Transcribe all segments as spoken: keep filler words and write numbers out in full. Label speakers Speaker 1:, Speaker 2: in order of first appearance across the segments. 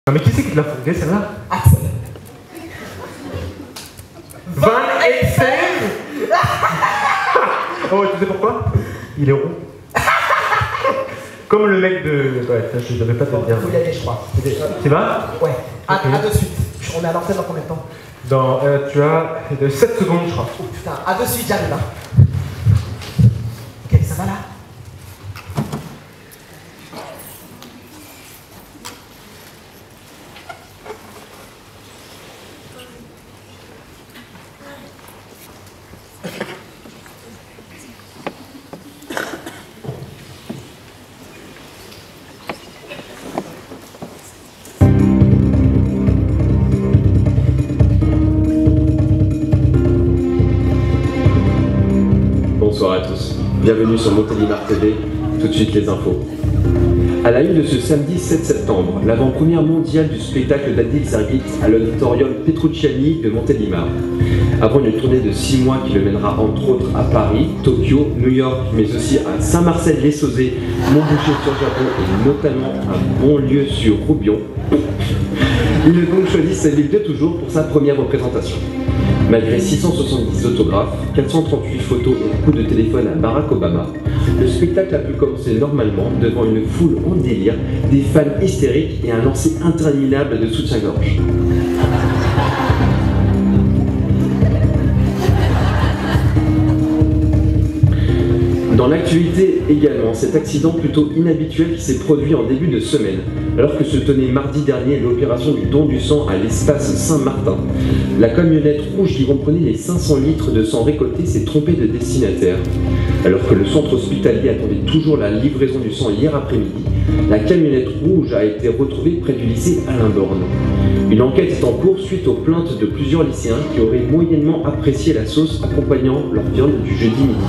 Speaker 1: Non mais qui c'est qui te l'a fourgué celle-là?
Speaker 2: Axel.
Speaker 1: Van Helsing. Oh, tu sais pourquoi? Il est rond. Comme le mec de... Ouais, ça je devais pas te le dire.
Speaker 2: Faut y aller, je crois.
Speaker 1: Tu vas?
Speaker 2: Ouais. À,
Speaker 1: Ok.
Speaker 2: à de suite. On est à l'antenne dans combien de temps?
Speaker 1: Dans... Euh, tu as de sept secondes je crois.
Speaker 2: Oh putain, à de suite, j'arrive là. Ok, ça va là?
Speaker 3: Bonsoir à tous, bienvenue sur Montélimar T V, tout de suite les infos. À la une de ce samedi sept septembre, l'avant-première mondiale du spectacle d'Adil Zargit à l'auditorium Petrucciani de Montélimar. Avant une tournée de six mois qui le mènera entre autres à Paris, Tokyo, New York, mais aussi à Saint-Marcel-les-Sauzet, Montboucher-sur-Japon et notamment un bon lieu sur Roubion, il a donc choisi sa ville de toujours pour sa première représentation. Malgré six cent soixante-dix autographes, quatre cent trente-huit photos et coups de téléphone à Barack Obama, le spectacle a pu commencer normalement devant une foule en délire, des fans hystériques et un lancer interminable de soutien-gorge. Dans l'actualité également, cet accident plutôt inhabituel qui s'est produit en début de semaine, alors que se tenait mardi dernier l'opération du don du sang à l'espace Saint-Martin. La camionnette rouge qui comprenait les cinq cents litres de sang récoltés s'est trompée de destinataire. Alors que le centre hospitalier attendait toujours la livraison du sang hier après-midi, la camionnette rouge a été retrouvée près du lycée Alain Borne. Une enquête est en cours suite aux plaintes de plusieurs lycéens qui auraient moyennement apprécié la sauce accompagnant leur viande du jeudi midi.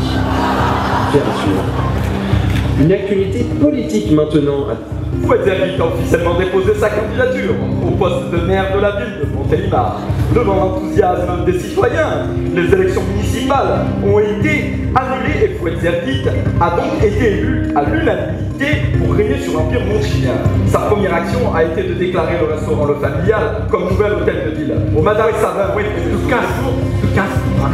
Speaker 3: Une actualité politique maintenant.
Speaker 4: Fouad Zerguit a officiellement déposé sa candidature au poste de maire de la ville de Montélimar. Devant l'enthousiasme des citoyens, les élections municipales ont été annulées et Fouad Zerguit a donc été élu à l'unanimité pour régner sur l'Empire montchilien. Sa première action a été de déclarer le restaurant Le Familial comme nouvel hôtel de ville. Au Madame Savin, oui, de quinze jours, de quinze jours.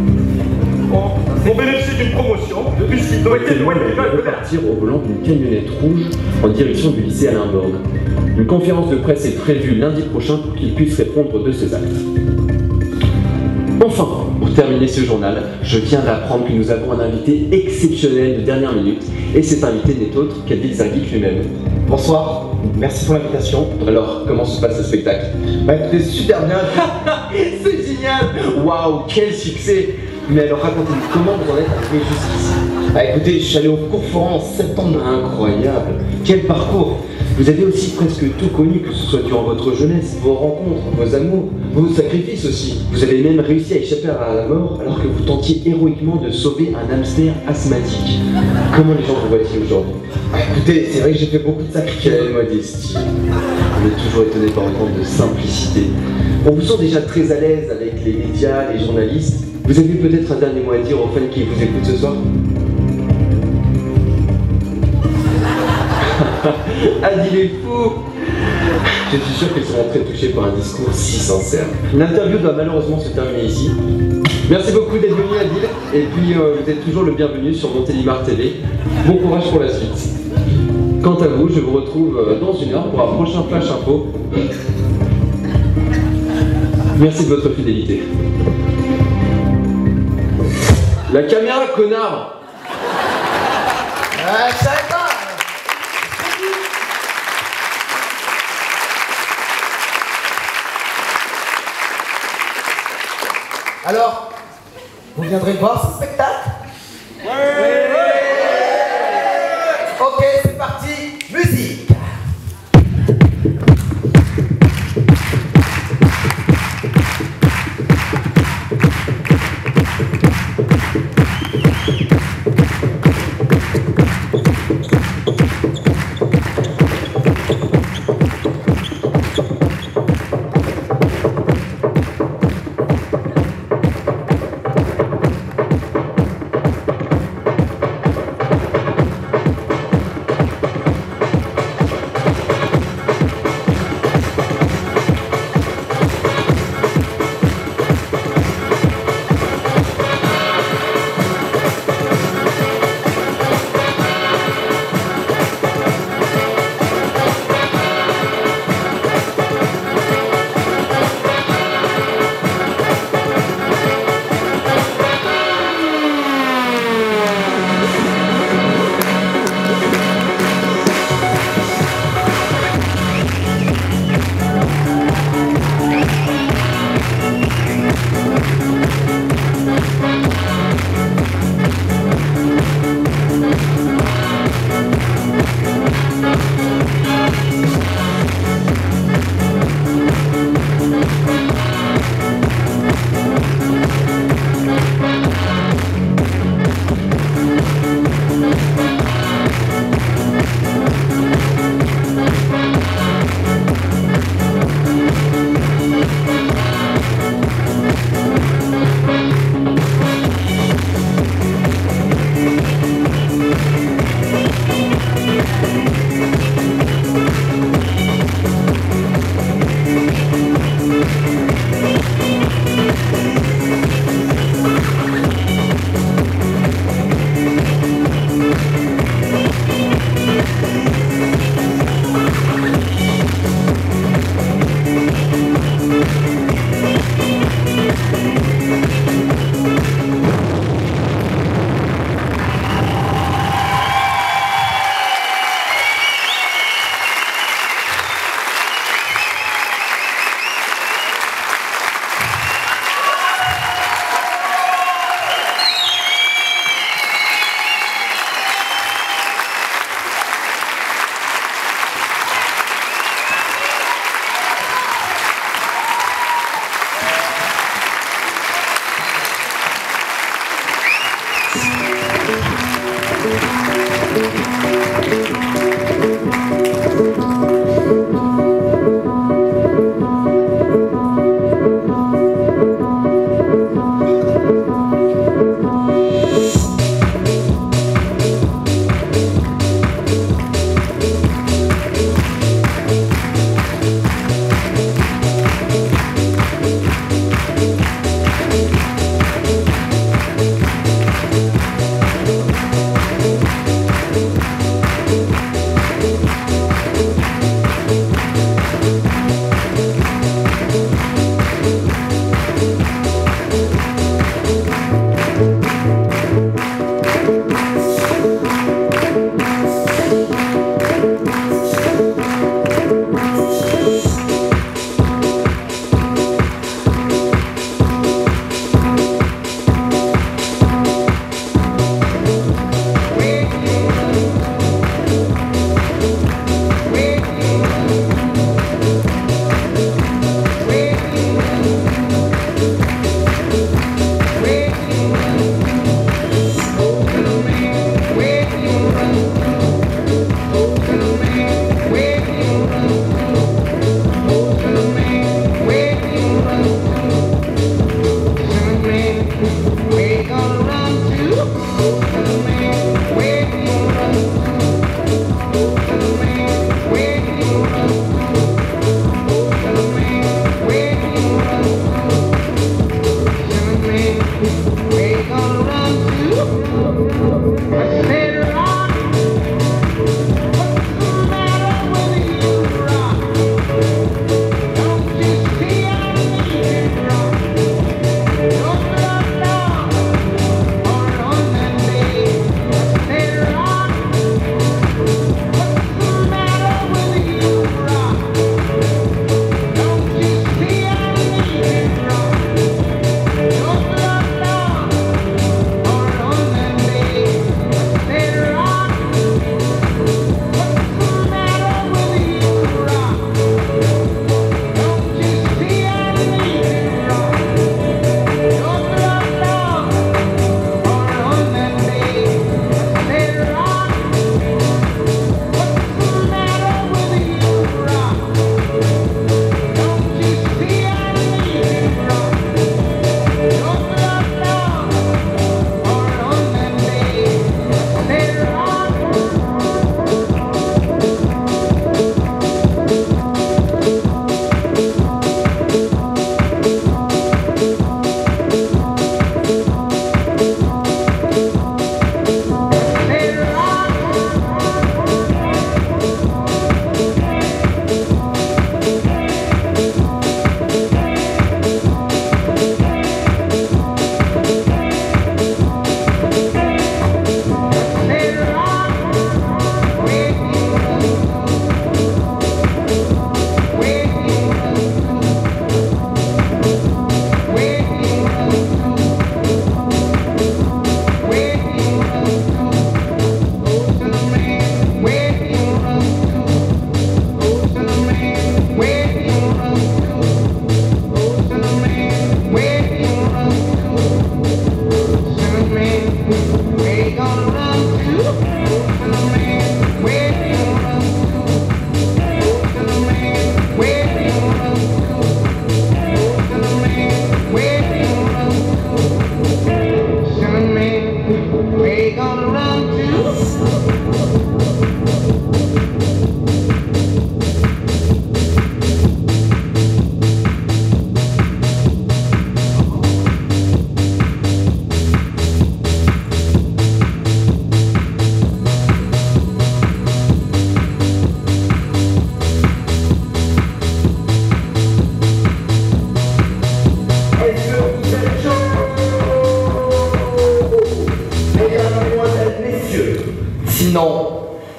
Speaker 4: On bénéficie d'une promotion puisqu'ils ont été loin
Speaker 3: de partir au volant d'une camionnette rouge en direction du lycée Alain Borne. Une conférence de presse est prévue lundi prochain pour qu'il puisse répondre de ses actes. Enfin, pour terminer ce journal, je viens d'apprendre que nous avons un invité exceptionnel de dernière minute, et cet invité n'est autre qu'Adil Zargit lui-même.
Speaker 5: Bonsoir, merci pour l'invitation.
Speaker 3: Alors, comment se passe ce spectacle?
Speaker 5: Bah écoutez, super bien.
Speaker 3: C'est génial! Waouh, quel succès! Mais alors racontez-nous, comment vous en êtes arrivé jusqu'ici?
Speaker 5: Bah écoutez, je suis allé au Courfouran en septembre.
Speaker 3: Incroyable! Quel parcours! Vous avez aussi presque tout connu, que ce soit durant votre jeunesse, vos rencontres, vos amours, vos sacrifices aussi. Vous avez même réussi à échapper à la mort alors que vous tentiez héroïquement de sauver un hamster asthmatique. Comment les gens vous voient-ils aujourd'hui?
Speaker 5: Bah écoutez, c'est vrai que j'ai fait beaucoup de sacrifices.
Speaker 3: Quelle modestie! On est toujours étonné par autant de simplicité. On vous sent déjà très à l'aise avec les médias, les journalistes. Vous avez peut-être un dernier mot à dire aux fans qui vous écoutent ce soir? Adil est fou! Je suis sûr qu'ils seront très touchés par un discours si sincère. L'interview doit malheureusement se terminer ici. Merci beaucoup d'être venu, Adil, et puis euh, vous êtes toujours le bienvenu sur Montélimar T V. Bon courage pour la suite. Quant à vous, je vous retrouve dans une heure pour un prochain Flash Info. Merci de votre fidélité. La caméra, connard!
Speaker 2: Euh, je savais pas. Alors, vous viendrez voir ce spectacle? Ouais. Ok, c'est parti, musique.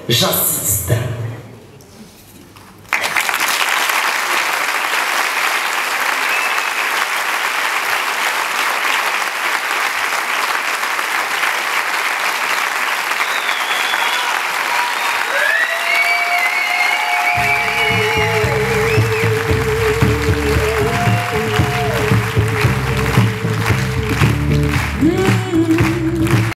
Speaker 2: J'insiste.